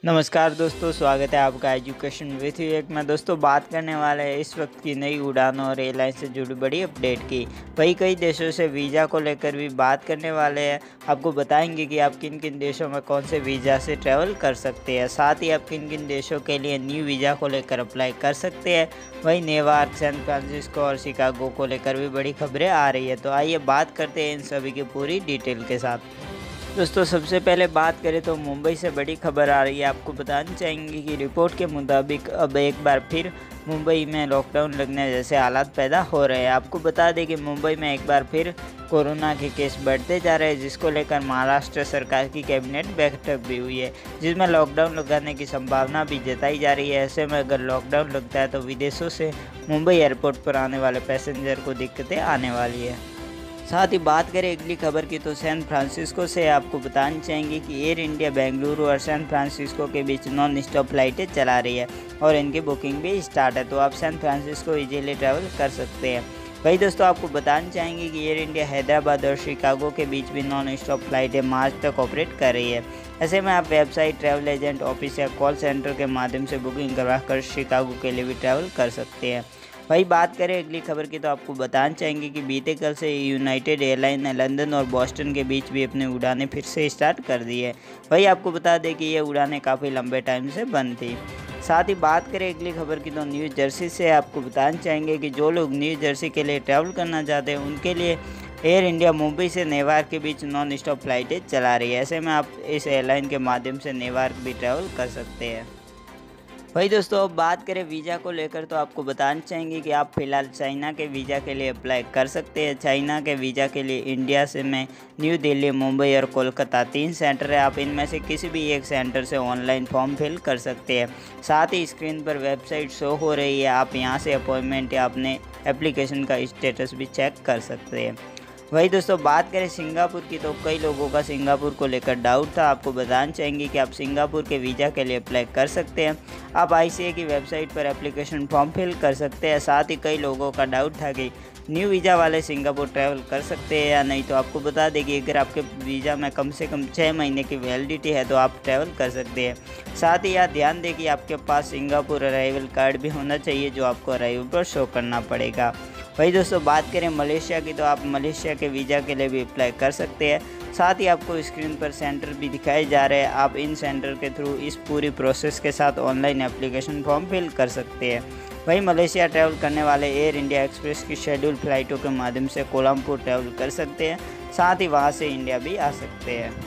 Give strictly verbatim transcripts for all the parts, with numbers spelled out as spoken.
नमस्कार दोस्तों, स्वागत है आपका एजुकेशन विथ एक में। दोस्तों बात करने वाले हैं इस वक्त की नई उड़ानों और एयरलाइन से जुड़ी बड़ी अपडेट की। वही कई देशों से वीज़ा को लेकर भी बात करने वाले हैं। आपको बताएंगे कि आप किन किन देशों में कौन से वीज़ा से ट्रैवल कर सकते हैं, साथ ही आप किन किन देशों के लिए न्यू वीज़ा को लेकर अप्लाई कर सकते हैं। वही न्यूयॉर्क, सैन फ्रांसिस्को और शिकागो को लेकर भी बड़ी खबरें आ रही है। तो आइए बात करते हैं इन सभी की पूरी डिटेल के साथ। दोस्तों सबसे पहले बात करें तो मुंबई से बड़ी खबर आ रही है। आपको बताना चाहेंगे कि रिपोर्ट के मुताबिक अब एक बार फिर मुंबई में लॉकडाउन लगने जैसे हालात पैदा हो रहे हैं। आपको बता दें कि मुंबई में एक बार फिर कोरोना के केस बढ़ते जा रहे हैं, जिसको लेकर महाराष्ट्र सरकार की कैबिनेट बैठक भी हुई है, जिसमें लॉकडाउन लगाने की संभावना भी जताई जा रही है। ऐसे में अगर लॉकडाउन लगता है तो विदेशों से मुंबई एयरपोर्ट पर आने वाले पैसेंजर को दिक्कतें आने वाली है। साथ ही बात करें अगली खबर की तो सैन फ्रांसिस्को से आपको बताना चाहेंगे कि एयर इंडिया बेंगलुरु और सैन फ्रांसिस्को के बीच नॉन स्टॉप फ्लाइटें चला रही है और इनकी बुकिंग भी स्टार्ट है, तो आप सैन फ्रांसिस्को इजीली ट्रैवल कर सकते हैं। वही दोस्तों आपको बताना चाहेंगे कि एयर इंडिया हैदराबाद और शिकागो के बीच भी नॉन स्टॉप फ्लाइटें मार्च तक ऑपरेट कर रही है। ऐसे में आप वेबसाइट, ट्रैवल एजेंट ऑफिस या कॉल सेंटर के माध्यम से बुकिंग करवा कर शिकागो के लिए भी ट्रैवल कर सकते हैं। वही बात करें अगली खबर की तो आपको बताना चाहेंगे कि बीते कल से यूनाइटेड एयरलाइन ने लंदन और बोस्टन के बीच भी अपनी उड़ानें फिर से स्टार्ट कर दी है। वही आपको बता दें कि ये उड़ानें काफ़ी लंबे टाइम से बंद थी। साथ ही बात करें अगली खबर की तो न्यू जर्सी से आपको बताना चाहेंगे कि जो लोग न्यू जर्सी के लिए ट्रैवल करना चाहते हैं उनके लिए एयर इंडिया मुंबई से न्यूयॉर्क के बीच नॉन स्टॉप फ्लाइटें चला रही है। ऐसे में आप इस एयरलाइन के माध्यम से न्यूयॉर्क भी ट्रैवल कर सकते हैं। वही दोस्तों अब बात करें वीज़ा को लेकर तो आपको बताना चाहेंगे कि आप फिलहाल चाइना के वीज़ा के लिए अप्लाई कर सकते हैं। चाइना के वीज़ा के लिए इंडिया से में न्यू दिल्ली, मुंबई और कोलकाता तीन सेंटर है। आप इनमें से किसी भी एक सेंटर से ऑनलाइन फॉर्म फिल कर सकते हैं। साथ ही स्क्रीन पर वेबसाइट शो हो रही है, आप यहां से अपॉइंटमेंट या अपने एप्लीकेशन का स्टेटस भी चेक कर सकते हैं। वही दोस्तों बात करें सिंगापुर की तो कई लोगों का सिंगापुर को लेकर डाउट था। आपको बताना चाहेंगे कि आप सिंगापुर के वीज़ा के लिए अप्लाई कर सकते हैं। आप आई सी ए की वेबसाइट पर एप्लीकेशन फॉर्म फिल कर सकते हैं। साथ ही कई लोगों का डाउट था कि न्यू वीज़ा वाले सिंगापुर ट्रैवल कर सकते हैं या नहीं, तो आपको बता दें कि अगर आपके वीज़ा में कम से कम छः महीने की वैलिडिटी है तो आप ट्रैवल कर सकते हैं। साथ ही यह ध्यान दें कि आपके पास सिंगापुर अराइवल कार्ड भी होना चाहिए, जो आपको अराइवल पर शो करना पड़ेगा। वही दोस्तों बात करें मलेशिया की तो आप मलेशिया के वीज़ा के लिए भी अप्लाई कर सकते हैं। साथ ही आपको स्क्रीन पर सेंटर भी दिखाए जा रहे हैं, आप इन सेंटर के थ्रू इस पूरी प्रोसेस के साथ ऑनलाइन एप्लीकेशन फॉर्म फिल कर सकते हैं। वहीं मलेशिया ट्रैवल करने वाले एयर इंडिया एक्सप्रेस की शेड्यूल फ्लाइटों के माध्यम से कोलंबो ट्रैवल कर सकते हैं, साथ ही वहां से इंडिया भी आ सकते हैं।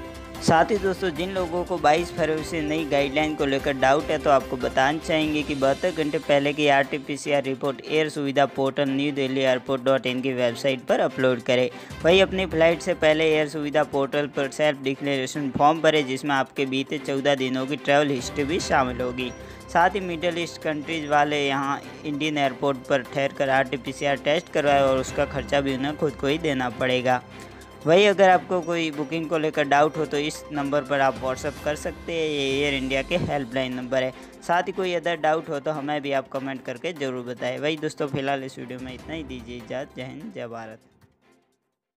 साथ ही दोस्तों जिन लोगों को बाईस फरवरी से नई गाइडलाइन को लेकर डाउट है तो आपको बताना चाहेंगे कि बहत्तर घंटे पहले की R T P C R report air Suvidha portal new Delhi airport dot in की वेबसाइट पर अपलोड करें। वही अपनी फ्लाइट से पहले एयर सुविधा पोर्टल पर सेल्फ डिक्लेरेशन फॉर्म भरें, जिसमें आपके बीते चौदह दिनों की ट्रैवल हिस्ट्री भी शामिल होगी। साथ ही मिडल ईस्ट कंट्रीज वाले यहाँ इंडियन एयरपोर्ट पर ठहर कर R T P C R test करवाए और उसका खर्चा भी उन्हें खुद को ही देना पड़ेगा। वही अगर आपको कोई बुकिंग को लेकर डाउट हो तो इस नंबर पर आप व्हाट्सअप कर सकते हैं, ये एयर इंडिया के हेल्पलाइन नंबर है। साथ ही कोई अदर डाउट हो तो हमें भी आप कमेंट करके ज़रूर बताएं। वही दोस्तों फिलहाल इस वीडियो में इतना ही, दीजिए इजाज़त। जय हिंद, जय भारत।